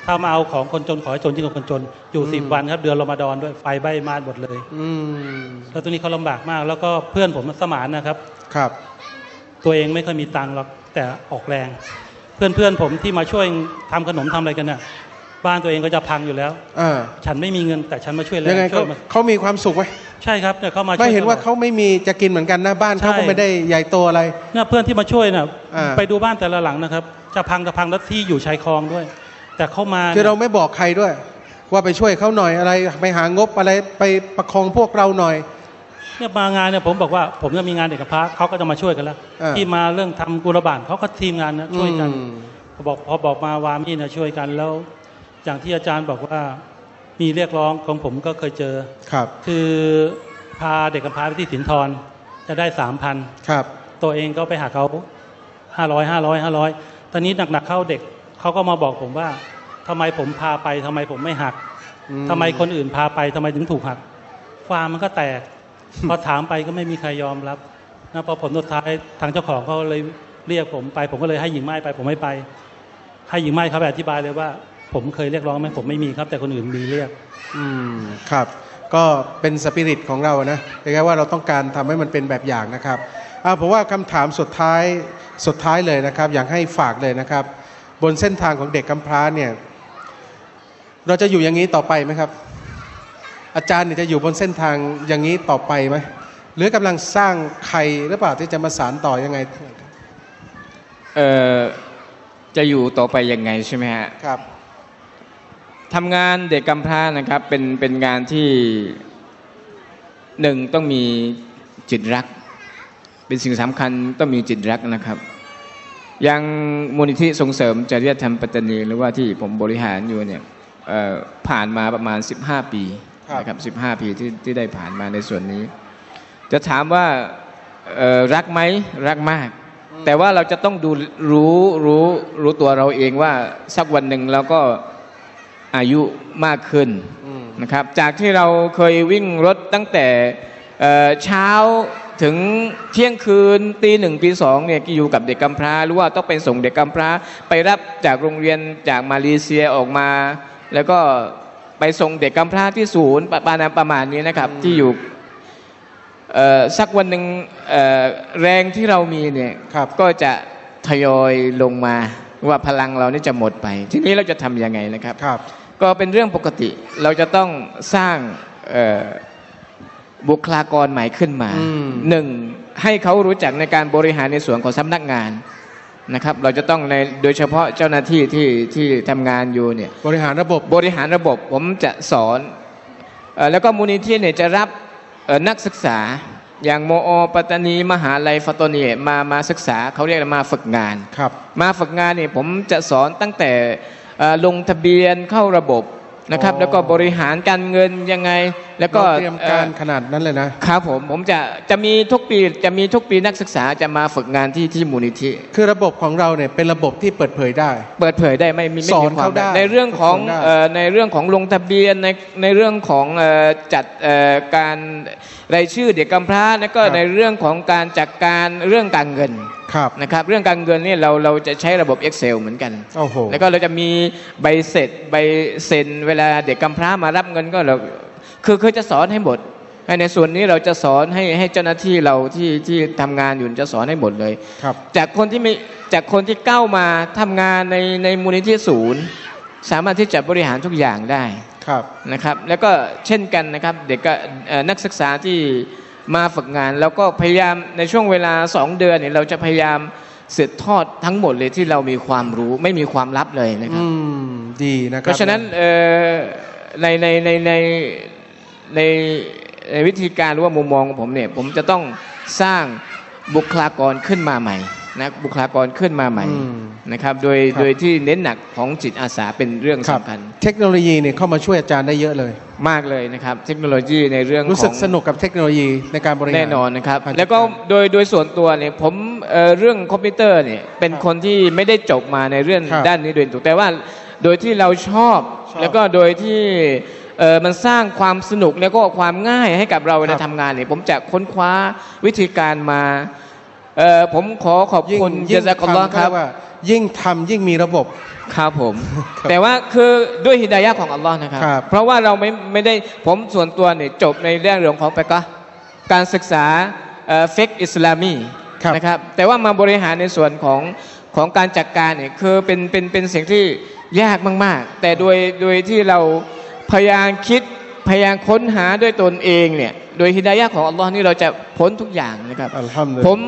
ถ้ามาเอาของคนจนขอให้จนยิ่งกว่าคนจนอยู่10 วันครับเดือนรอมฎอนด้วยไฟไหม้บ้านหมดเลยแล้วตรงนี้เขาลำบากมากแล้วก็เพื่อนผมสมานนะครับครับตัวเองไม่ค่อยมีตังค์หรอกแต่ออกแรงเพื่อนผมที่มาช่วยทำขนมทำอะไรกันน่ะบ้านตัวเองก็จะพังอยู่แล้วฉันไม่มีเงินแต่ฉันมาช่วยแล้วยังไงเขามีความสุขไหมใช่ครับเนี่ยเขามาไม่เห็นว่าเขาไม่มีจะกินเหมือนกันนะบ้านเขาก็ไม่ได้ใหญ่โตอะไรเนี่ยเพื่อนที่มาช่วยน่ะไปดูบ้านแต่ละหลังนะครับจะพังแล้วที่อยู่ชายคลองด้วยแต่เขามาคือเราไม่บอกใครด้วยว่าไปช่วยเขาหน่อยอะไรไปหางบอะไรไปประคองพวกเราหน่อยเนี่ยมางานเนี่ยผมบอกว่าผมจะมีงานเด็กกำพร้าเขาก็จะมาช่วยกันแล้วที่มาเรื่องทำกุรบานเขาก็ทีมงานนะช่วยกันพอบอกมาวามีนะช่วยกันแล้วอย่างที่อาจารย์บอกว่ามีเรียกร้องของผมก็เคยเจอครับคือพาเด็กกำพร้าไปที่สินธรจะได้ 3,000 ครับตัวเองก็ไปหาเขา500ตอนนี้หนักๆเข้าเด็กเขาก็มาบอกผมว่าทำไมผมพาไปทำไมผมไม่หักทำไมคนอื่นพาไปทำไมถึงถูกหักฟาร์มมันก็แตกพอถามไปก็ไม่มีใครยอมรับนะพอผลสุดท้ายทางเจ้าของเขาเลยเรียกผมไปผมก็เลยให้หญิงไม้ไปผมไม่ไปให้หญิงไม้เขาไปอธิบายเลยว่าผมเคยเรียกร้องไหมผมไม่มีครับแต่คนอื่นมีเรียกครับก็เป็นสปิริตของเรานะแต่แค่ว่าเราต้องการทำให้มันเป็นแบบอย่างนะครับผมว่าคำถามสุดท้ายเลยนะครับอยากให้ฝากเลยนะครับบนเส้นทางของเด็กกำพร้าเนี่ยเราจะอยู่อย่างนี้ต่อไปไหมครับอาจารย์เนี่ยจะอยู่บนเส้นทางอย่างนี้ต่อไปไหมหรือกำลังสร้างใครหรือเปล่าที่จะมาสานต่อยังไงจะอยู่ต่อไปยังไงใช่ไหมฮะครับทำงานเด็กกำพร้านะครับเป็นงานที่หนึ่งต้องมีจิตรักเป็นสิ่งสำคัญต้องมีจิตรักนะครับยังมูลนิธิส่งเสริมจริยธรรมปัตตานีหรือว่าที่ผมบริหารอยู่เนี่ยผ่านมาประมาณ15 ปีนะครับ15 ปีที่ได้ผ่านมาในส่วนนี้จะถามว่ารักไหมรักมากแต่ว่าเราจะต้องดูรู้ตัวเราเองว่าสักวันหนึ่งเราก็อายุมากขึ้นนะครับจากที่เราเคยวิ่งรถตั้งแต่เช้าถึงเที่ยงคืนตี 1 ตี 2เนี่ยอยู่กับเด็กกำพร้าหรือว่าต้องไปส่งเด็กกำพร้าไปรับจากโรงเรียนจากมาเลเซียออกมาแล้วก็ไปส่งเด็กกำพร้าที่ศูนย์ประมาณนี้นะครับที่อยู่สักวันหนึ่งแรงที่เรามีเนี่ยก็จะทยอยลงมาว่าพลังเรานี่จะหมดไปทีนี้เราจะทำยังไงนะครับก็เป็นเรื่องปกติเราจะต้องสร้างบุคลากรใหม่ขึ้นมาหนึ่งให้เขารู้จักในการบริหารในส่วนของสำนักงานนะครับเราจะต้องโดยเฉพาะเจ้าหน้าที่ที่ทำงานอยู่เนี่ยบริหารระบบผมจะสอนแล้วก็มูลนิธิเนี่ยจะรับนักศึกษาอย่างมอ.ปัตตานีมหาลัยฟัตโตเนียมาศึกษาเขาเรียกมาฝึกงานครับมาฝึกงานเนี่ยผมจะสอนตั้งแต่ลงทะเบียนเข้าระบบนะครับแล้วก็บริหารการเงินยังไงแล้วก็เตรียมการขนาดนั้นเลยนะครับผมจะมีทุกปีนักศึกษาจะมาฝึกงานที่มูลนิธิคือระบบของเราเนี่ยเป็นระบบที่เปิดเผยได้ไม่มีความในเรื่องของลงทะเบียนในเรื่องของจัดการรายชื่อเด็กกำพร้าแล้วก็ในเรื่องของการจัดการเรื่องการเงินนะครับเรื่องการเงินนี่เราจะใช้ระบบ Excel เหมือนกันแล้วก็เราจะมีใบเซ็นเวลาเด็กกำพร้ามารับเงินก็เราคือจะสอนให้หมดในส่วนนี้เราจะสอนให้เจ้าหน้าที่เราที่ทำงานอยู่จะสอนให้หมดเลยจากคนที่ก้าวมาทำงานในมูลนิธิศูนย์สามารถที่จะบริหารทุกอย่างได้นะครับแล้วก็เช่นกันนะครับเด็กนักศึกษาที่มาฝึกงานแล้วก็พยายามในช่วงเวลา2 เดือนเนี่ยเราจะพยายามสืบทอดทั้งหมดเลยที่เรามีความรู้ไม่มีความลับเลยนะครับดีนะครับเพราะฉะนั้นในวิธีการหรือว่ามุมมองของผมเนี่ยผมจะต้องสร้างบุคลากรขึ้นมาใหม่นะบุคลากรขึ้นมาใหม่นะครับโดยที่เน้นหนักของจิตอาสาเป็นเรื่องสำคัญเทคโนโลยีเนี่ยเข้ามาช่วยอาจารย์ได้เยอะเลยมากเลยนะครับเทคโนโลยีในเรื่องรู้สึกสนุกกับเทคโนโลยีในการบริหารแน่นอนนะครับแล้วก็โดยส่วนตัวเนี่ยผมเรื่องคอมพิวเตอร์เนี่ยเป็นคนที่ไม่ได้จบมาในเรื่องด้านนี้โดยตรงแต่ว่าโดยที่เราชอบแล้วก็โดยที่มันสร้างความสนุกแล้วก็ความง่ายให้กับเราในทำงานเนี่ยผมจะค้นคว้าวิธีการมาผมขอขอบคุณยิ่ญะซากัลลอฮ์ครับว่ายิ่งทำยิ่งมีระบบครับผม แต่ว่าคือด้วยฮิดายะห์ของอัลลอฮ์นะครับครับเพราะว่าเราไม่ได้ผมส่วนตัวเนี่ยจบในเรื่องของฟิกะห์การศึกษาฟิกอิสลามีนะครับแต่ว่ามาบริหารในส่วนของการจัดการเนี่ยคือเป็นสิ่งที่ยากมากๆแต่โดยที่เราพยายามคิดพยายามค้นหาด้วยตนเองเนี่ยโดยฮิดายะห์ของอัลลอฮ์นี่เราจะพ้นทุกอย่างนะครับอัลฮัมดุลิลผลาห์ม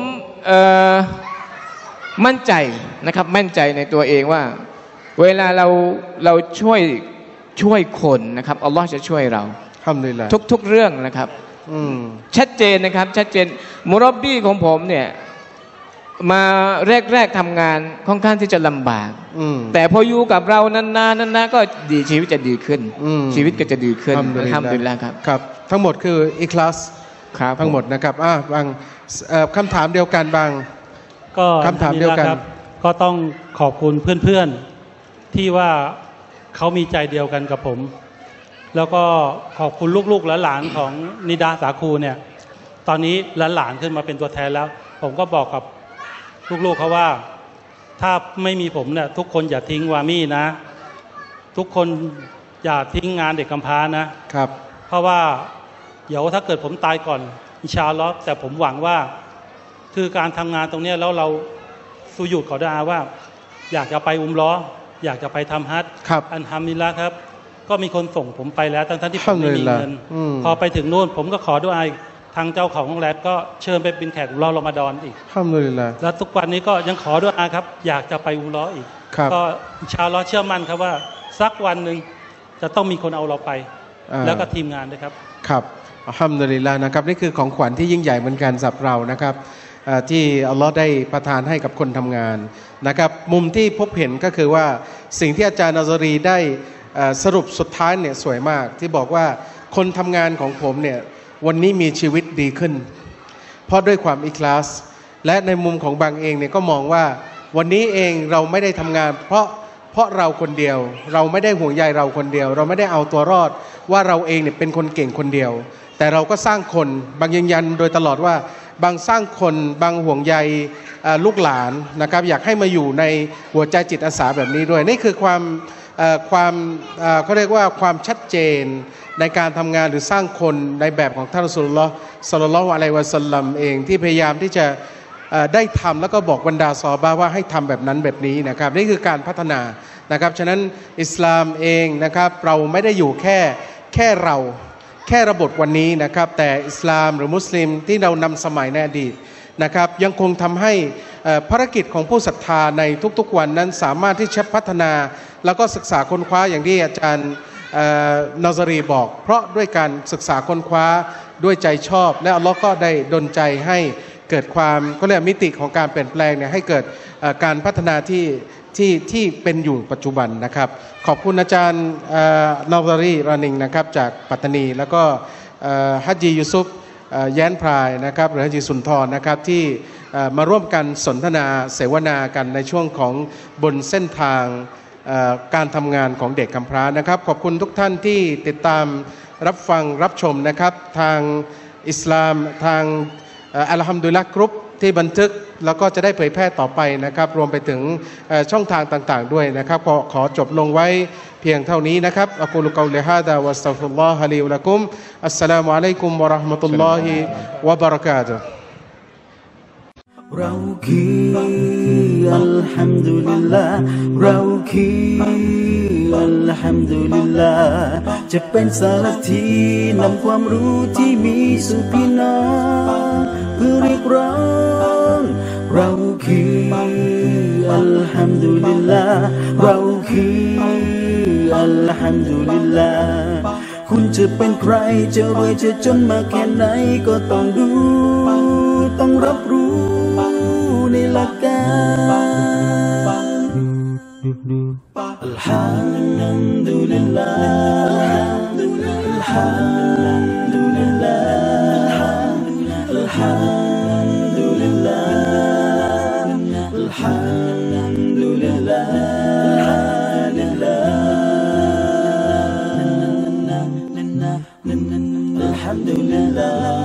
มั่นใจนะครับมั่นใจในตัวเองว่าเวลาเราช่วยคนนะครับอัลลอฮ์จะช่วยเราอัลฮัมดุลิลลาห์ทุกเรื่องนะครับ ชัดเจนนะครับชัดเจนมุรอบบี้ของผมเนี่ยมาแรกทำงานค่อนข้างที่จะลำบากแต่พออยู่กับเรานานๆก็ดีชีวิตจะดีขึ้นชีวิตก็จะดีขึ้นอัลฮัมดุลิลลาห์ครับครับทั้งหมดคืออิคลาสครับทั้งหมดนะครับบางคำถามเดียวกันบางก็คำถามเดียวกันครับก็ต้องขอบคุณเพื่อนๆที่ว่าเขามีใจเดียวกันกับผม แล้วก็ขอบคุณลูกๆและหลานของนิดาสาคูเนี่ยตอนนี้หลานขึ้นมาเป็นตัวแทนแล้ว ผมก็บอกกับลูกๆเขาว่าถ้าไม่มีผมเนี่ยทุกคนอย่าทิ้งวามี่นะ ทุกคนอย่าทิ้งงานเด็กกำพร้านะครับ เพราะว่าเดี๋ยวถ้าเกิดผมตายก่อนอินชาอัลลอฮ์แต่ผมหวังว่าคือการทำงานตรงนี้แล้วเราสุญูดขอดุอาว่าอยากจะไปอุมเราะห์อยากจะไปทำฮัจญ์ครับอัลฮัมดุลิลละห์ครับก็มีคนส่งผมไปแล้วทั้งที่ผมไม่มีเงิน พอไปถึงนู่นผมก็ขอดุอาทางเจ้าของโรงแรมก็เชิญไปเป็นแขกอุมเราะห์รอมฎอนอีกอัลฮัมดุลิลลาห์แล้วทุกวันนี้ก็ยังขอดุอาครับอยากจะไปอุมเราะห์อีกครับก็อินชาอัลลอฮ์เชื่อมั่นครับว่าสักวันหนึ่งจะต้องมีคนเอาเราไป แล้วก็ทีมงานด้วยครับครับอัลฮัมดุลิลลาห์นะครับนี่คือของขวัญที่ยิ่งใหญ่เหมือนกันสำหรับเรานะครับที่อัลลอฮ์ได้ประทานให้กับคนทำงานนะครับมุมที่พบเห็นก็คือว่าสิ่งที่อาจารย์นาซารีได้สรุปสุดท้ายเนี่ยสวยมากที่บอกว่าคนทำงานของผมเนี่ยวันนี้มีชีวิตดีขึ้น เพราะด้วยความอิคลาสและในมุมของบางเองเนี่ยก็มองว่าวันนี้เองเราไม่ได้ทำงานเพราะเราคนเดียวเราไม่ได้ห่วงใยเราคนเดียว เราไม่ได้เอาตัวรอดว่าเราเองเนี่ยเป็นคนเก่งคนเดียว แต่เราก็สร้างคนบางยืนยันโดยตลอดว่าบางสร้างคนบางห่วงใยลูกหลานนะครับอยากให้มาอยู่ในหัวใจจิตอาสาแบบนี้ด้วยนี่คือความเขาเรียกว่าความชัดเจนในการทำงานหรือสร้างคนในแบบของท่านรอซูลุลลอฮ์ ศ็อลลัลลอฮุอะลัยฮิวะซัลลัมเองที่พยายามที่จะได้ทำแล้วก็บอกบรรดาซอฮาบะห์ว่าให้ทำแบบนั้นแบบนี้นะครับนี่คือการพัฒนานะครับฉะนั้นอิสลามเองนะครับเราไม่ได้อยู่แค่เราแค่ระบบวันนี้นะครับแต่อิสลามหรือมุสลิมที่เรานำสมัยในอดีตนะครับยังคงทำให้ภารกิจของผู้ศรัทธาในทุกๆวันนั้นสามารถที่จะพัฒนาแล้วก็ศึกษาค้นคว้าอย่างที่อาจารย์นาซารีบอกเพราะด้วยการศึกษาค้นคว้าด้วยใจชอบและอัลลอฮ์ก็ได้ดลใจให้เกิดความก็เรียกมิติของการเปลี่ยนแปลงเนี่ยให้เกิดการพัฒนาที่เป็นอยู่ปัจจุบันนะครับขอบคุณอาจารย์นาซารีรานิงนะครับจากปัตตานีแล้วก็ฮัจญียูซุฟแย้นพรายนะครับหรือฮัจญีสุนทรนะครับที่มาร่วมกันสนทนาเสวนากันในช่วงของบนเส้นทางการทำงานของเด็กกำพร้านะครับขอบคุณทุกท่านที่ติดตามรับฟังรับชมนะครับทางอิสลามทางอัลฮัมดุลิลละห์กรุ๊ปที่บันทึกแล้วก็จะได้เผยแพร่ต่อไปนะครับรวมไปถึงช่องทางต่างๆด้วยนะครับขอจบลงไว้เพียงเท่านี้นะครับอะกูลุกอลิฮาดะวัสตัฆฟิรุลลอฮะลีวะละกุมอัสสลามุอะลัยกุมวะเราะห์มะตุลลอฮิวะบะเราะกาตุฮ์เราคืออัลฮัมดุลิลลาห์เราคืออัลฮัมดุลิลลาห์จะเป็นสารทีนำความรู้ที่มีสู่พี่น้องเพื่อเรียกร้องเราคืออัลฮัมดุลิลลาห์เราคืออัลฮัมดุลิลลาห์คุณจะเป็นใครจะรวยจะจนมาแค่ไหนก็ต้องดูต้องรับรู้ในหลักการอัลฮัมดุลิลลาห์อัลฮัมดุลิลลาห์อัลฮัมดุลิลลาห์อัลฮัมดุลิลลาห์ลิลลาห์อัลฮัมดุลิลลาห์